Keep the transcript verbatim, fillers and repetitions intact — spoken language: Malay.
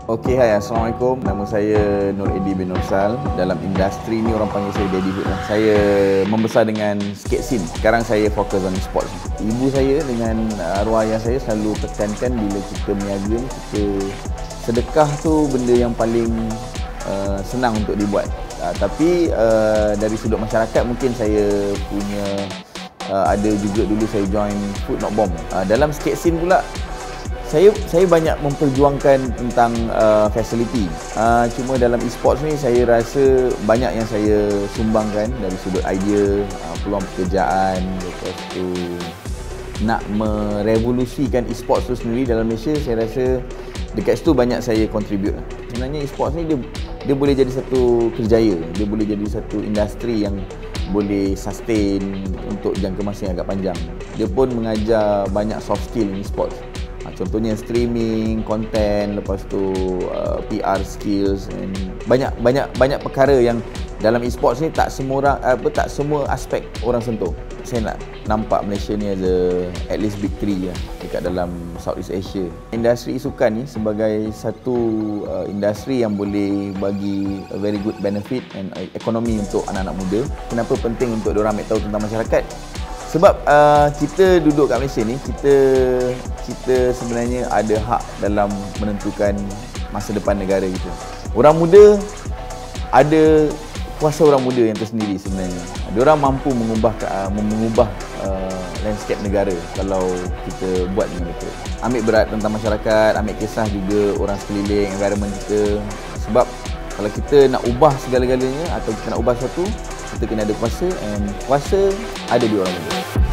Okey, hai, Assalamualaikum. Nama saya Nur Edi bin Nursal. Dalam industri ni orang panggil saya Daddy Hood lah. Saya membesar dengan skate scene. Sekarang saya fokus on sports. Ibu saya dengan arwah ayah saya selalu tekankan bila kita berniaga, kita sedekah tu benda yang paling uh, senang untuk dibuat. Uh, tapi uh, dari sudut masyarakat mungkin saya punya uh, ada juga dulu saya join Food Not Bomb. Uh, dalam skate scene pula Saya saya banyak memperjuangkan tentang uh, facility. Uh, cuma dalam e-sports ni saya rasa banyak yang saya sumbangkan dari sudut idea, uh, peluang pekerjaan, lepas tu nak merevolusikan e-sports tu sendiri dalam Malaysia. Saya rasa dekat situ banyak saya contribute. Sebenarnya e-sports ni dia dia boleh jadi satu kerjaya, dia boleh jadi satu industri yang boleh sustain untuk jangka masa yang agak panjang. Dia pun mengajar banyak soft skill in e-sports. Contohnya streaming, content, lepas tu uh, P R skills, and banyak banyak banyak perkara yang dalam e-sports ni tak semua orang apa tak semua aspek orang sentuh. Saya nak nampak Malaysia ni as a at least big three lah dekat dalam Southeast Asia. Industri sukan ni sebagai satu uh, industri yang boleh bagi a very good benefit and uh, ekonomi untuk anak-anak muda. Kenapa penting untuk diorang ambil tahu tentang masyarakat? Sebab uh, kita duduk kat Malaysia ni, kita kita sebenarnya ada hak dalam menentukan masa depan negara kita. Orang muda ada kuasa orang muda yang tersendiri sebenarnya. Diorang mampu mengubah uh, mengubah uh, landscape negara kalau kita buat dengan betul. Ambil berat tentang masyarakat, ambil kisah juga orang sekeliling, environment kita. Sebab kalau kita nak ubah segala-galanya atau kita nak ubah sesuatu, kita kena ada kuasa, and kuasa ada di orang muda.